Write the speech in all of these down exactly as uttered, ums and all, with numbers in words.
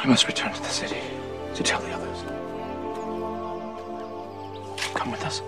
I must return to the city to tell the others. Come with us.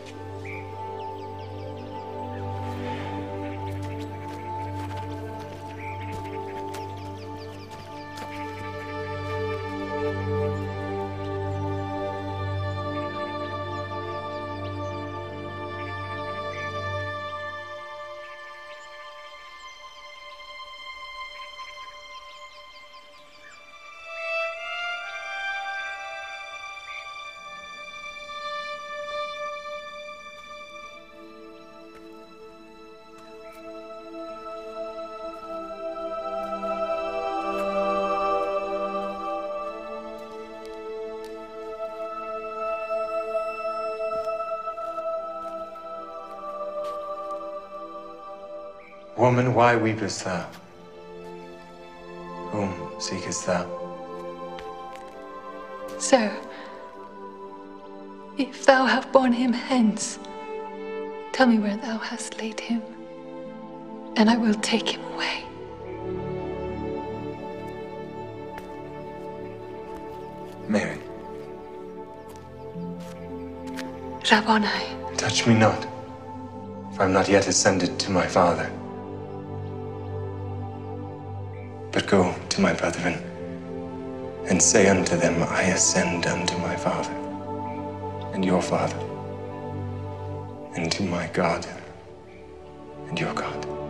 Woman, why weepest thou? Whom seekest thou? Sir, if thou have borne him hence, tell me where thou hast laid him, and I will take him away. Mary. Rabboni. Touch me not, for I am not yet ascended to my Father. But go to my brethren, and say unto them, I ascend unto my Father, and your Father, and to my God, and your God.